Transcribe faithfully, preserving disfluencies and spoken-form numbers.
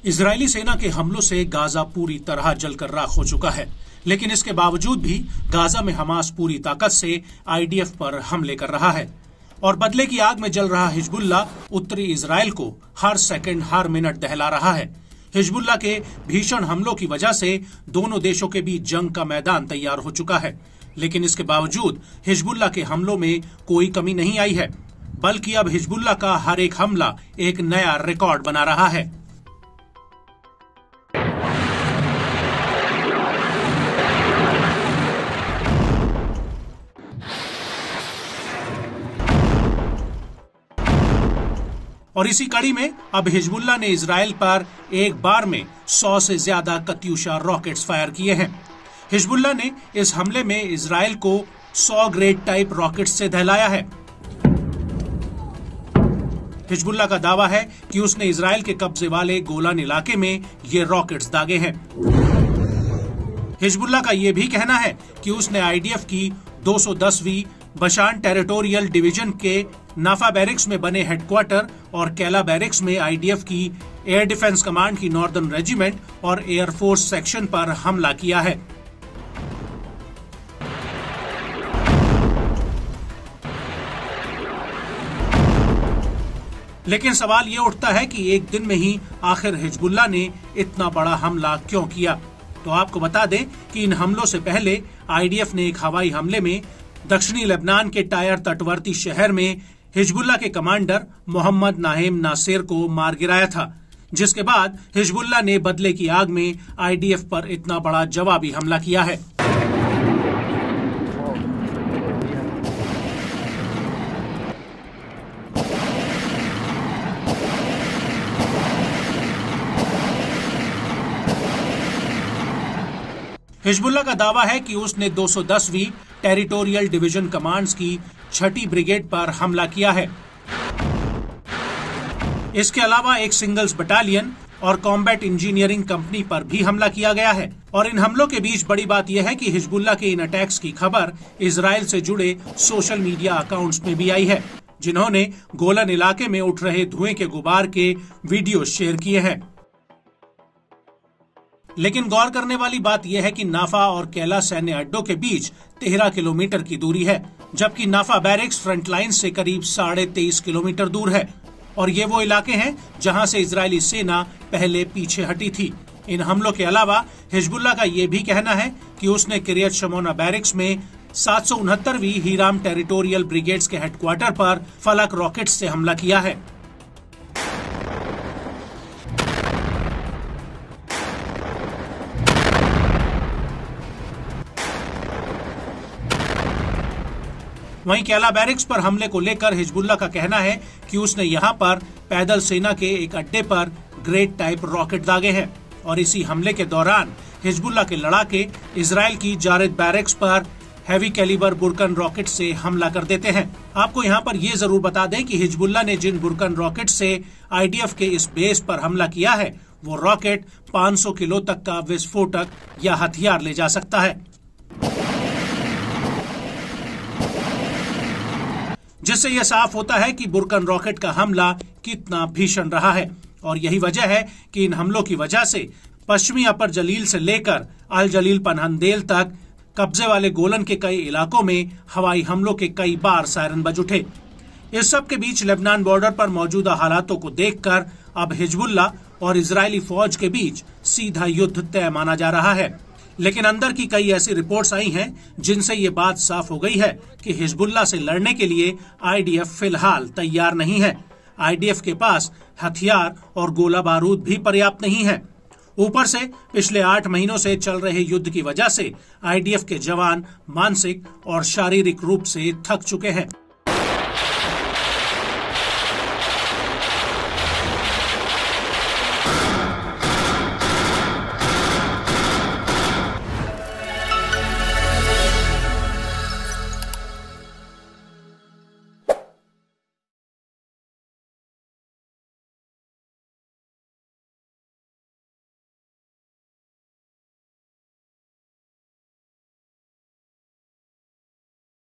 Israeli सेना के हमलों से गाजा पूरी तरह जलकर राख हो चुका है, लेकिन इसके बावजूद भी गाजा में हमास पूरी ताकत से आईडीएफ पर हमले कर रहा है और बदले की आग में जल रहा हिजबुल्ला उत्तरी इजराइल को हर सेकंड हर मिनट दहला रहा है। हिजबुल्ला के भीषण हमलों की वजह से दोनों देशों के बीच जंग का मैदान तैयार हो चुका है, लेकिन इसके बावजूद हिजबुल्ला के हमलों में कोई कमी नहीं आई है, बल्कि अब हिजबुल्ला का हर एक हमला एक नया रिकॉर्ड बना रहा है। और इसी कड़ी में अब हिजबुल्ला ने इजराइल पर एक बार में सौ से ज्यादा कत्यूशा रॉकेट्स फायर किए हैं। हिजबुल्ला ने इस हमले में इजराइल को सौ ग्रेड टाइप रॉकेट्स से दहलाया है। हिजबुल्ला का दावा है कि उसने इजराइल के कब्जे वाले गोलान इलाके में ये रॉकेट्स दागे हैं। हिजबुल्ला का यह भी कहना है कि उसने आईडीएफ की दो सौ दसवीं बशान टेरिटोरियल डिवीजन के नाफा बैरिक्स में बने हेडक्वार्टर और कैला बैरिक्स में आईडीएफ की एयर डिफेंस कमांड की नॉर्दर्न रेजिमेंट और एयरफोर्स सेक्शन पर हमला किया है। लेकिन सवाल ये उठता है कि एक दिन में ही आखिर हिजबुल्ला ने इतना बड़ा हमला क्यों किया। तो आपको बता दें कि इन हमलों से पहले आईडीएफ ने एक हवाई हमले में दक्षिणी लेबनान के टायर तटवर्ती शहर में हिजबुल्ला के कमांडर मोहम्मद नाहेम नासेर को मार गिराया था, जिसके बाद हिजबुल्ला ने बदले की आग में आईडीएफ पर इतना बड़ा जवाबी हमला किया है। हिजबुल्ला का दावा है कि उसने दो सौ दसवीं टेरिटोरियल डिवीजन कमांड्स की छठी ब्रिगेड पर हमला किया है। इसके अलावा एक सिंगल्स बटालियन और कॉम्बैट इंजीनियरिंग कंपनी पर भी हमला किया गया है। और इन हमलों के बीच बड़ी बात यह है कि हिजबुल्ला के इन अटैक्स की खबर इजराइल से जुड़े सोशल मीडिया अकाउंट्स में भी आई है, जिन्होंने गोलन इलाके में उठ रहे धुएं के गुबार के वीडियो शेयर किए हैं। लेकिन गौर करने वाली बात यह है कि नाफा और कैला सैन्य अड्डों के बीच तेरह किलोमीटर की दूरी है, जबकि नाफा बैरिक्स फ्रंट लाइन से करीब साढ़े तेईस किलोमीटर दूर है। और ये वो इलाके हैं जहां से इजरायली सेना पहले पीछे हटी थी। इन हमलों के अलावा हिजबुल्ला का ये भी कहना है कि उसने किरियत शमोना बैरिक्स में सात सौ उनहत्तरवीं हीराम टेरिटोरियल ब्रिगेड्स के हेडक्वार्टर पर फलक रॉकेट से हमला किया है। वहीं कैला बैरिक्स पर हमले को लेकर हिजबुल्ला का कहना है कि उसने यहां पर पैदल सेना के एक अड्डे पर ग्रेड टाइप रॉकेट दागे हैं और इसी हमले के दौरान हिजबुल्ला के लड़ाके इजराइल की जारेद बैरिक्स पर हैवी कैलिबर बुरकन रॉकेट से हमला कर देते हैं। आपको यहां पर यह जरूर बता दें कि हिजबुल्ला ने जिन बुरकन रॉकेट से आईडीएफ के इस बेस पर हमला किया है, वो रॉकेट पाँच सौ किलो तक का विस्फोटक या हथियार ले जा सकता है, जिससे यह साफ होता है कि बुरकन रॉकेट का हमला कितना भीषण रहा है। और यही वजह है कि इन हमलों की वजह से पश्चिमी अपर जलील से लेकर अल जलील पनहंदेल तक कब्जे वाले गोलन के कई इलाकों में हवाई हमलों के कई बार सायरन बज उठे। इस सब के बीच लेबनान बॉर्डर पर मौजूदा हालातों को देखकर अब हिजबुल्ला और इजरायली फौज के बीच सीधा युद्ध तय माना जा रहा है। लेकिन अंदर की कई ऐसी रिपोर्ट्स आई हैं जिनसे ये बात साफ हो गई है कि हिजबुल्ला से लड़ने के लिए आईडीएफ फिलहाल तैयार नहीं है। आईडीएफ के पास हथियार और गोला बारूद भी पर्याप्त नहीं है। ऊपर से पिछले आठ महीनों से चल रहे युद्ध की वजह से आईडीएफ के जवान मानसिक और शारीरिक रूप से थक चुके हैं।